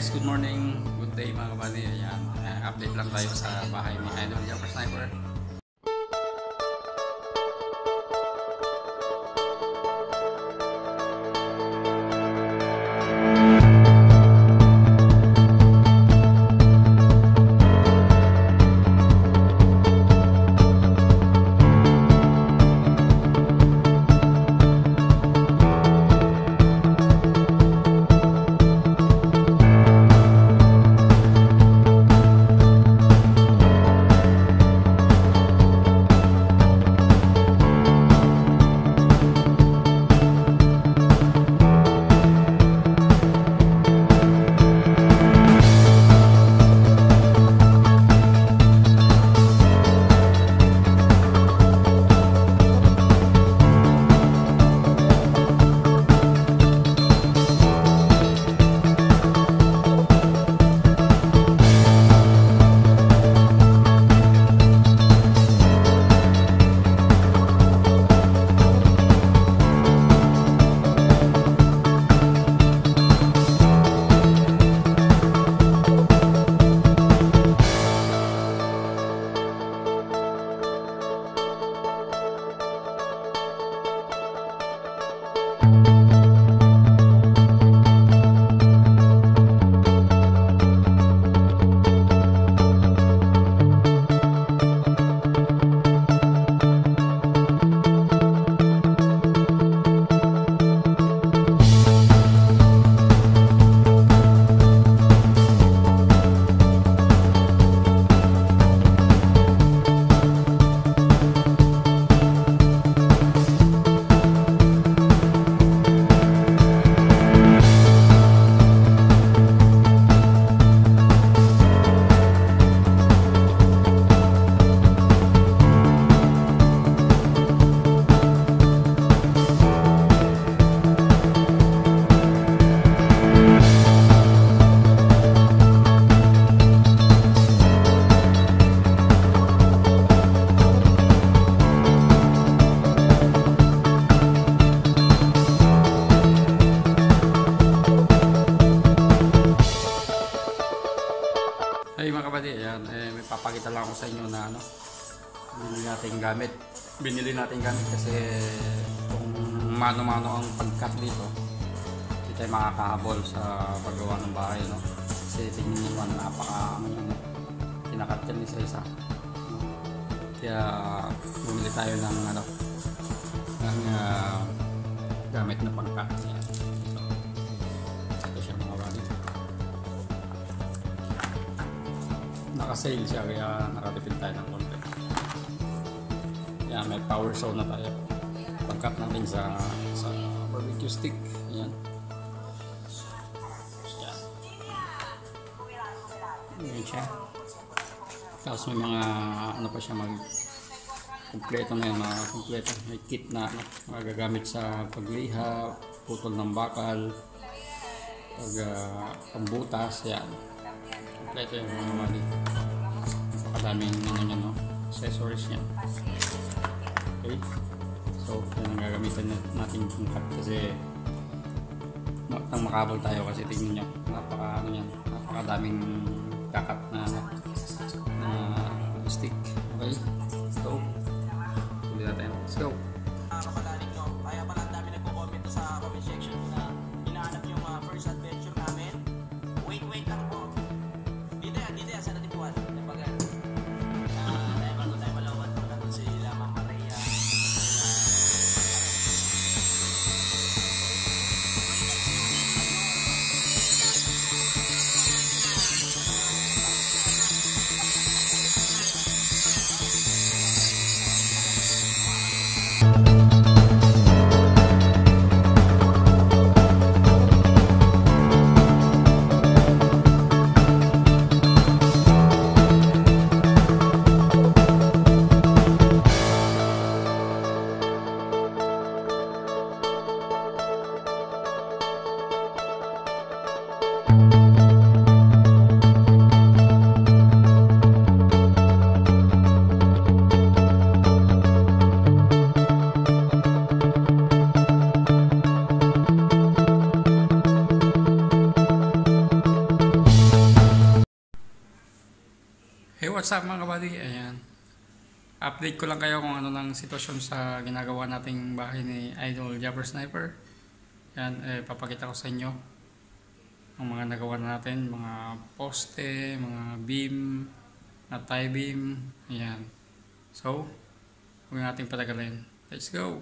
guys, good morning, good day mga kabady. Ayan, update lang tayo sa bahay ni Idol JAPER Sniper. Hey mga kapatid, ayan, may papakita lang ako sa inyo na binili nating gamit. Binili nating gamit kasi kung mano-mano ang pag-cut dito, hindi tayo makakahabol sa paggawa ng bahay, no? Kasi tingin nyo, napaka kinakat yan isa-isa. Kaya bumili tayo ng gamit na pang-cut. Ito siya mga kapatid. Naka-sale siya kaya nakatipid tayo ng konti. Kaya may power saw na tayo. Pag-cut natin sa barbecue stick. Ayan. Ayan siya. Tapos may mga pa siya kumpleto na yan, mga kumpleto. May kit na magagamit sa pagliha, putol ng bakal, pambutas, yan. Kompleto yung mga mali. Napakadaming accessories yan. Okay. So, yan ang gagamitan natin yung cut kasi nang makabol tayo kasi tingnan nyo. Napakadaming kakat na stick. Okay. So, tuloy natin. Let's go. Kapalalig nyo. Kaya pala ang dami nagko-comment sa comment section na hinahanap yung first adventure namin. Wait lang po. Dito yan, sa natin buwan. Napagan. Bago tayo malawan po na doon si Lamang Maria. what's up mga kabady? Ayan. Update ko lang kayo kung ano lang sitwasyon sa ginagawa nating bahay ni Idol JAPER Sniper. Ayan, papakita ko sa inyo ang mga nagawa natin, mga poste, mga beam, na tie beam. Ayan. So, huwag natin patagalin. Let's go!